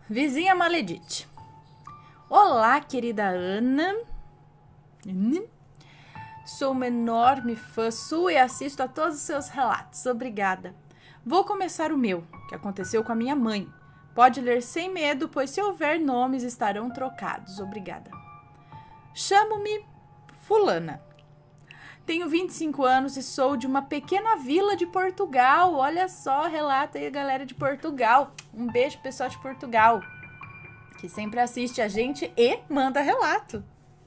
Vizinha Maledite. Olá, querida Ana. Sou uma enorme fã sua e assisto a todos os seus relatos. Obrigada. Vou começar o meu, que aconteceu com a minha mãe. Pode ler sem medo, pois se houver nomes estarão trocados. Obrigada. Chamo-me Fulana. Tenho 25 anos e sou de uma pequena vila de Portugal. Olha só, relata aí a galera de Portugal. Um beijo, pessoal de Portugal, que sempre assiste a gente e manda relato.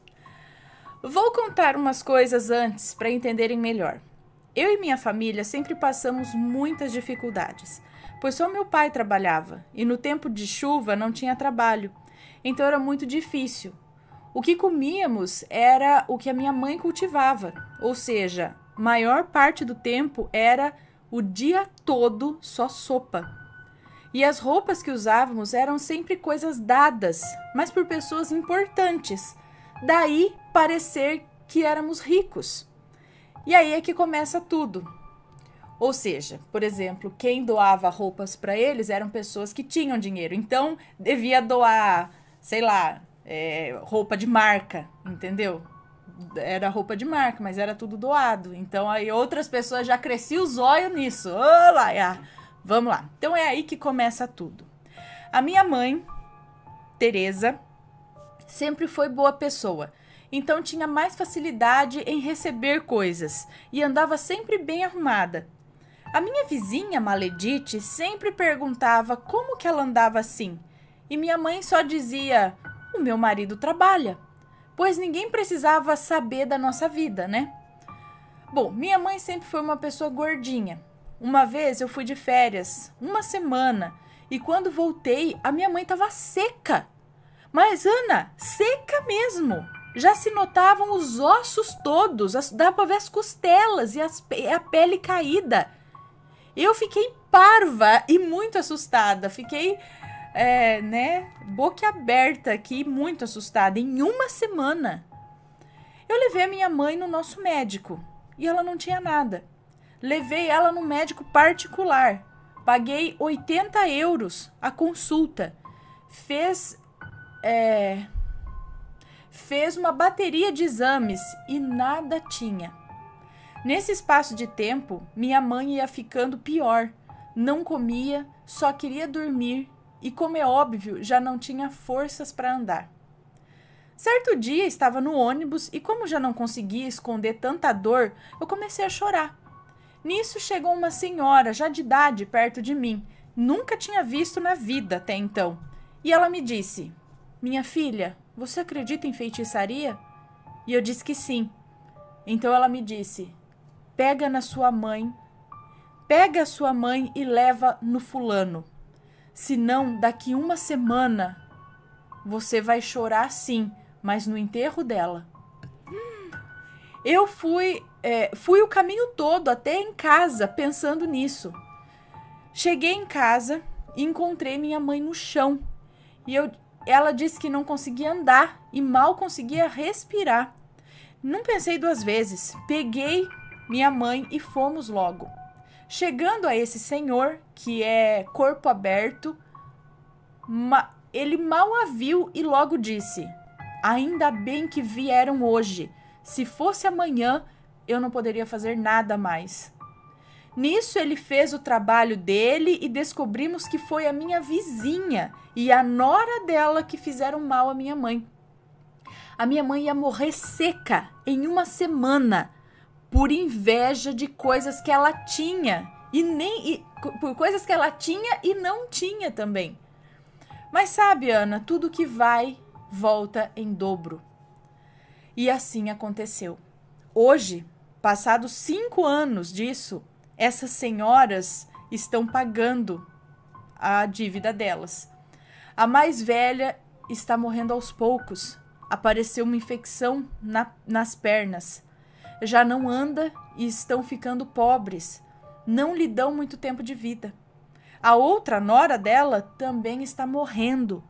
Vou contar umas coisas antes para entenderem melhor. Eu e minha família sempre passamos muitas dificuldades, pois só meu pai trabalhava e no tempo de chuva não tinha trabalho, então era muito difícil. O que comíamos era o que a minha mãe cultivava, ou seja, maior parte do tempo era o dia todo só sopa. E as roupas que usávamos eram sempre coisas dadas, mas por pessoas importantes. Daí parecer que éramos ricos. E aí é que começa tudo. Ou seja, por exemplo, quem doava roupas para eles eram pessoas que tinham dinheiro. Então, devia doar, sei lá, roupa de marca, entendeu? Era roupa de marca, mas era tudo doado. Então, aí outras pessoas já cresciam os olhos nisso. Olá, vamos lá. Então, é aí que começa tudo. A minha mãe, Teresa, sempre foi boa pessoa. Então, tinha mais facilidade em receber coisas e andava sempre bem arrumada. A minha vizinha, Maledite, sempre perguntava como que ela andava assim. E minha mãe só dizia: o meu marido trabalha. Pois ninguém precisava saber da nossa vida, né? Bom, minha mãe sempre foi uma pessoa gordinha. Uma vez eu fui de férias, uma semana, e quando voltei, a minha mãe estava seca. Mas, Ana, seca mesmo. Já se notavam os ossos todos, dava para ver as costelas e a pele caída. Eu fiquei parva e muito assustada. Fiquei, boca aberta aqui, muito assustada. Em uma semana, eu levei a minha mãe no nosso médico e ela não tinha nada. Levei ela no médico particular. Paguei 80 euros a consulta. Fez uma bateria de exames e nada tinha. Nesse espaço de tempo, minha mãe ia ficando pior. Não comia, só queria dormir e, como é óbvio, já não tinha forças para andar. Certo dia, estava no ônibus e, como já não conseguia esconder tanta dor, eu comecei a chorar. Nisso chegou uma senhora, já de idade, perto de mim. Nunca tinha visto na vida até então. E ela me disse: minha filha, você acredita em feitiçaria? E eu disse que sim. Então ela me disse: pega a sua mãe e leva no fulano. Senão, daqui uma semana, você vai chorar sim, mas no enterro dela. Eu fui o caminho todo até em casa pensando nisso. Cheguei em casa e encontrei minha mãe no chão. E ela disse que não conseguia andar e mal conseguia respirar. Não pensei duas vezes. Peguei minha mãe e fomos logo. Chegando a esse senhor, que é corpo aberto, ele mal a viu e logo disse: ainda bem que vieram hoje. Se fosse amanhã, eu não poderia fazer nada mais. Nisso ele fez o trabalho dele e descobrimos que foi a minha vizinha e a nora dela que fizeram mal à minha mãe. A minha mãe ia morrer seca em uma semana por inveja de coisas que ela tinha por coisas que ela tinha e não tinha também. Mas sabe, Ana, tudo que vai, volta em dobro. E assim aconteceu. Hoje, passados 5 anos disso, essas senhoras estão pagando a dívida delas. A mais velha está morrendo aos poucos. Apareceu uma infecção nas pernas. Já não anda e estão ficando pobres. Não lhe dão muito tempo de vida. A outra nora dela também está morrendo.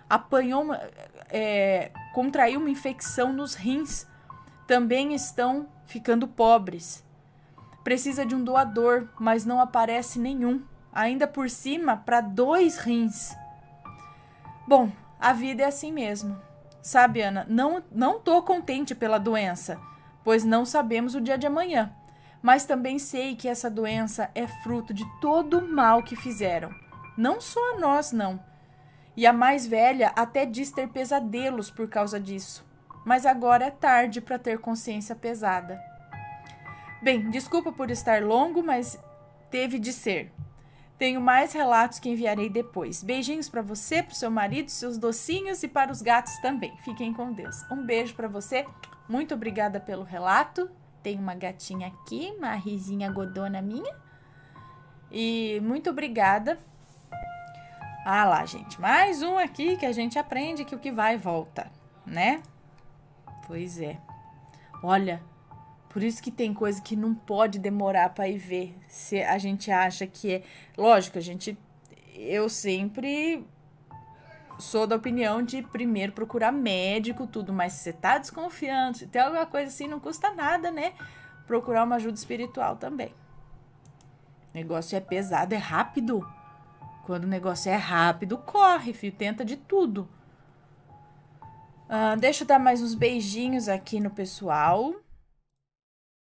Contraiu uma infecção nos rins. Também estão ficando pobres. Precisa de um doador, mas não aparece nenhum. Ainda por cima, para 2 rins. Bom, a vida é assim mesmo. Sabe, Ana, não tô contente pela doença, pois não sabemos o dia de amanhã. Mas também sei que essa doença é fruto de todo o mal que fizeram. Não só a nós, não. E a mais velha até diz ter pesadelos por causa disso. Mas agora é tarde para ter consciência pesada. Bem, desculpa por estar longo, mas teve de ser. Tenho mais relatos que enviarei depois. Beijinhos para você, para o seu marido, seus docinhos e para os gatos também. Fiquem com Deus. Um beijo para você. Muito obrigada pelo relato. Tem uma gatinha aqui, uma risinha godona minha. E muito obrigada. Ah lá, gente. Mais um aqui que a gente aprende que o que vai volta, né? Pois é. Olha, por isso que tem coisa que não pode demorar para ir ver. Se a gente acha que é... Lógico, eu sempre sou da opinião de primeiro procurar médico, tudo. Mas se você tá desconfiando, se tem alguma coisa assim, não custa nada, né? Procurar uma ajuda espiritual também. O negócio é pesado, é rápido. Quando o negócio é rápido, corre, filho. Tenta de tudo. Deixa eu dar mais uns beijinhos aqui no pessoal.